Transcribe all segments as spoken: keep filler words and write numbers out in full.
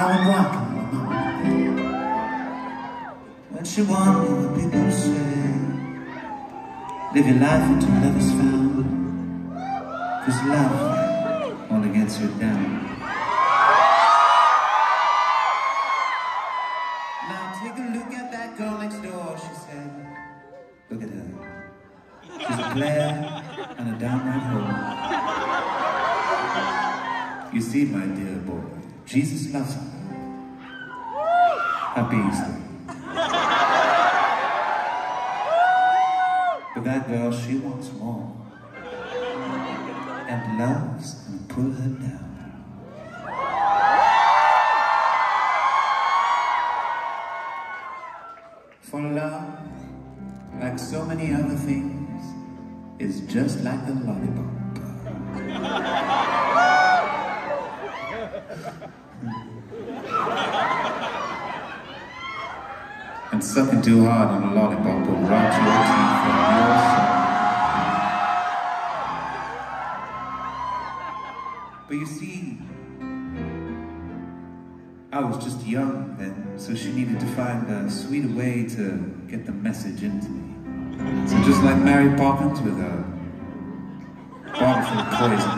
I would rock her, mama. When she want me, what people say, live your life until love is found, 'cause love only gets you down. Now take a look at that girl next door, she said. Look at her. She's a player and a downright hoe. You see, my dear boy, Jesus loves her. Happy Easter. But that girl, she wants more. And love's gonna pull her down. For love, like so many other things, is just like a lollipop. And sucking too hard on a lollipop will rot your teeth from your soul. But you see, I was just young then, so she needed to find a sweeter way to get the message into me. So just like Mary Poppins with a bottle full of poison,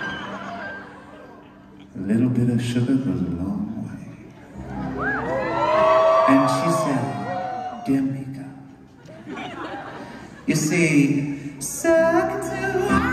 a little bit of sugar goes a long way. And she said, dear Mika, you see, suck too hard.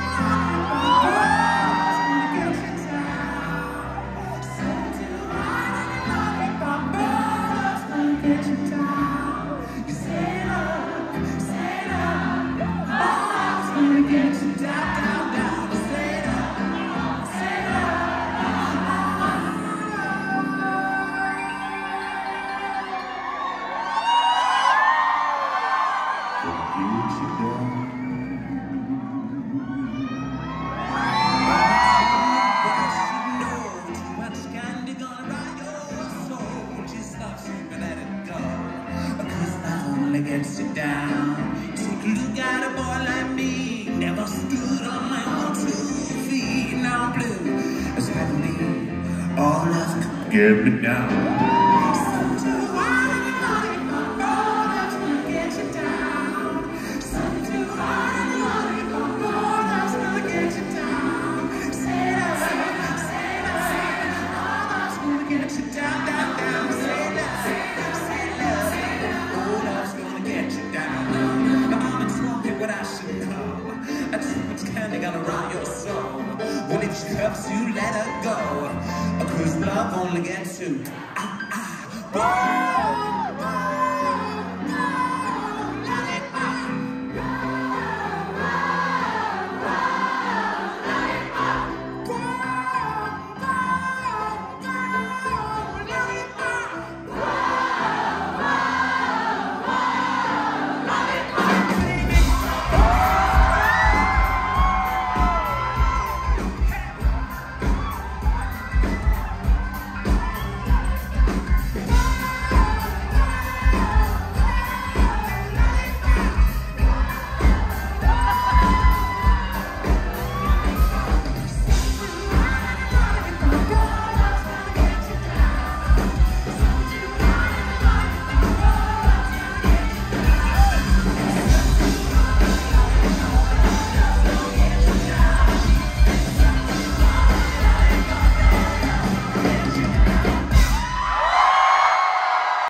Sit down, take a look at a boy like me. Never stood on my own two feet. Now I'm blue as heavenly. All that's gonna get me down. Something too hard on the lollipop, all that's gonna get you down. Something too hard on the lollipop, all that's gonna get you down. Say that, say that, say that, say that, all that's gonna get you down, down, down. Say that, say that, say that, say that, all that's gonna get you down. My mama told me when I should come. A too much candy gonna rot your soul. Well, if she helps you, let her go. 'Cause love only gets you. Ah, ah, whoa.